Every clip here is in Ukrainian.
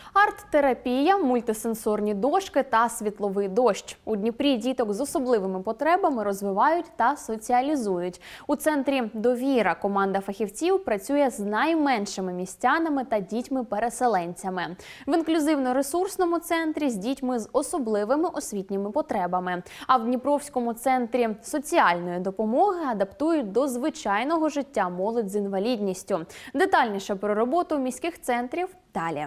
Арт-терапія, мультисенсорні дошки та світловий дощ. У Дніпрі діток з особливими потребами розвивають та соціалізують. У центрі «Довіра» команда фахівців працює з найменшими містянами та дітьми-переселенцями. В інклюзивно-ресурсному центрі з дітьми з особливими освітніми потребами. А в Дніпровському центрі соціальної допомоги адаптують до звичайного життя молодь з інвалідністю. Детальніше про роботу міських центрів далі.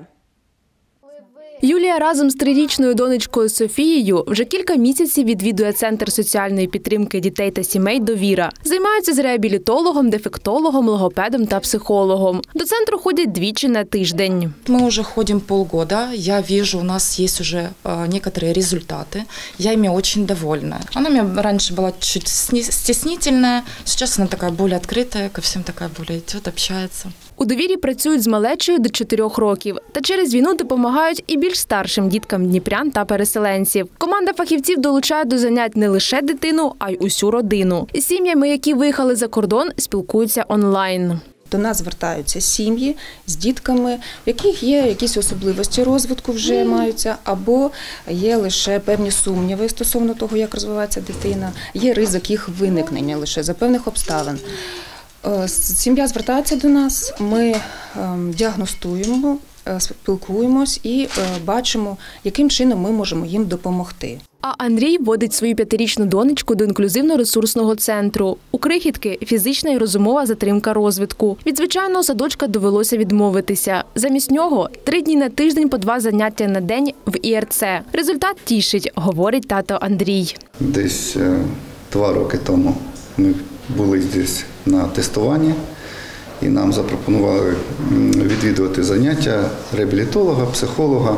Юлія разом з 3-річною донечкою Софією вже кілька місяців відвідує Центр соціальної підтримки дітей та сімей «Довіра». Займаються з реабілітологом, дефектологом, логопедом та психологом. До центру ходять двічі на тиждень. Мы уже ходим полгода. Я вижу, у нас есть уже некоторые результаты. Я ими очень довольна. Она у меня раньше была чуть стеснительная, сейчас она такая более открытая, ко всем такая более идет, общается. У «Довірі» працюють з малечою до 4 років. Та через війну допомагають і більш старшим діткам дніпрян та переселенців. Команда фахівців долучає до занять не лише дитину, а й усю родину. З сім'ями, які виїхали за кордон, спілкуються онлайн. До нас звертаються сім'ї з дітками, в яких є якісь особливості розвитку вже маються, або є лише певні сумніви стосовно того, як розвивається дитина, є ризик їх виникнення лише за певних обставин. Сім'я звертається до нас, ми діагностуємо, спілкуємось і бачимо, яким чином ми можемо їм допомогти. А Андрій водить свою 5-річну донечку до інклюзивно-ресурсного центру. У крихітки – фізична і розумова затримка розвитку. Від звичайного садочка довелося відмовитися. Замість нього – 3 дні на тиждень по 2 заняття на день в ІРЦ. Результат тішить, говорить тато Андрій. Десь 2 роки тому ми були тут на тестуванні і нам запропонували відвідувати заняття реабілітолога, психолога.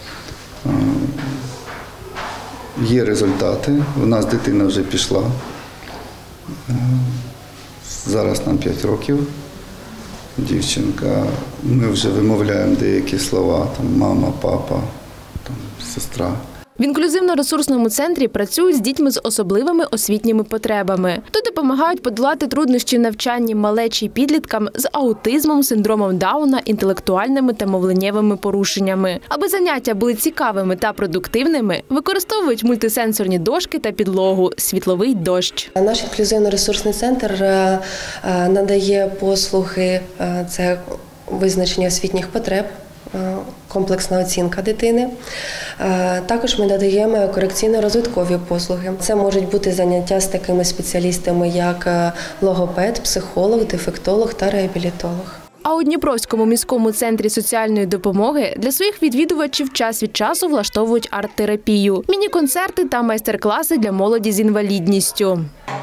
Є результати. У нас дитина вже пішла. Зараз нам 5 років. Дівчинка. Ми вже вимовляємо деякі слова, там мама, папа, там сестра. В інклюзивно-ресурсному центрі працюють з дітьми з особливими освітніми потребами. Тут допомагають подолати труднощі в навчанні малечі й підліткам з аутизмом, синдромом Дауна, інтелектуальними та мовленнєвими порушеннями. Аби заняття були цікавими та продуктивними, використовують мультисенсорні дошки та підлогу – світловий дощ. Наш інклюзивно-ресурсний центр надає послуги – це визначення освітніх потреб, комплексна оцінка дитини. Також ми надаємо корекційно-розвиткові послуги. Це можуть бути заняття з такими спеціалістами, як логопед, психолог, дефектолог та реабілітолог. А у Дніпровському міському центрі соціальної допомоги для своїх відвідувачів час від часу влаштовують арт-терапію, міні-концерти та майстер-класи для молоді з інвалідністю.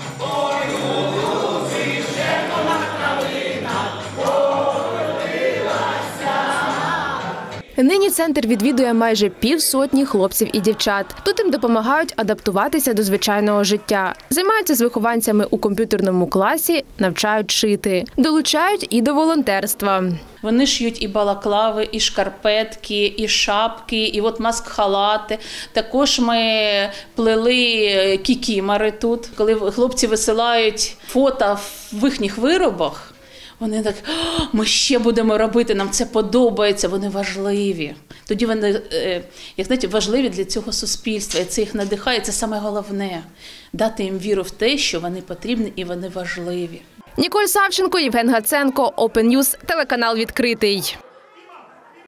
Нині центр відвідує майже 50 хлопців і дівчат. Тут їм допомагають адаптуватися до звичайного життя. Займаються з вихованцями у комп'ютерному класі, навчають шити. Долучають і до волонтерства. Вони шиють і балаклави, і шкарпетки, і шапки, і от маск-халати. Також ми плели кікімори тут. Коли хлопці висилають фото в їхніх виробах, вони так, ми ще будемо робити, нам це подобається, вони важливі. Тоді вони, як знаєте, важливі для цього суспільства, і це їх надихає, це саме головне – дати їм віру в те, що вони потрібні і вони важливі. Ніколь Савченко, Євген Гаценко, Open News, телеканал «Відкритий».